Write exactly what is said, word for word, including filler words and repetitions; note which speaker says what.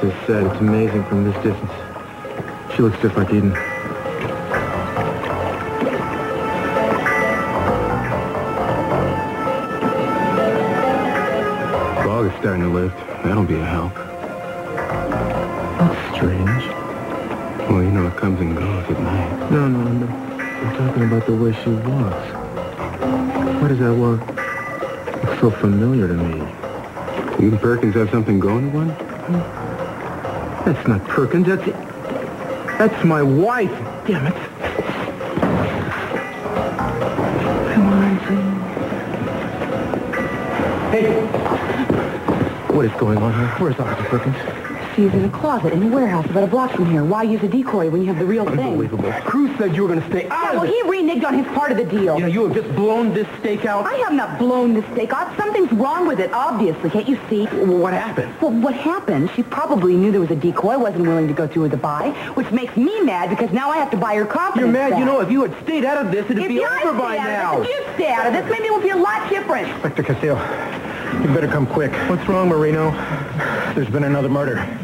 Speaker 1: just said, it's amazing from this distance. She looks just like Eden. Fog is starting to lift. That'll be a help. That's strange. Well, you know, it comes and goes at night. No, no, no. I'm talking about the way she walks. Why does that walk look so familiar to me? You and Perkins have something going to one? That's not Perkins. That's... That's my wife. Damn it. Come on, Jane. Hey. What is going on here? Where's Officer Perkins?
Speaker 2: She's in a closet in the warehouse about a block from here. Why use a decoy when you have the real thing?
Speaker 1: Unbelievable. Cruz said you were going to stay out
Speaker 2: yeah,
Speaker 1: of
Speaker 2: well,
Speaker 1: it.
Speaker 2: he reneged on his part of the deal.
Speaker 1: You know, you have just blown this stake out.
Speaker 2: I have not blown this stake out. Something's wrong with it, obviously. Can't you see?
Speaker 1: Well, what happened?
Speaker 2: Well, what happened? She probably knew there was a decoy, wasn't willing to go through with the buy, which makes me mad because now I have to buy her confidence.
Speaker 1: You're mad?
Speaker 2: back.
Speaker 1: You know, if you had stayed out of this, it'd
Speaker 2: if
Speaker 1: be over by now.
Speaker 2: If you stay out of this, maybe it would be a lot different.
Speaker 3: Inspector Castillo, you better come quick.
Speaker 1: What's wrong, Marino?
Speaker 3: There's been another murder.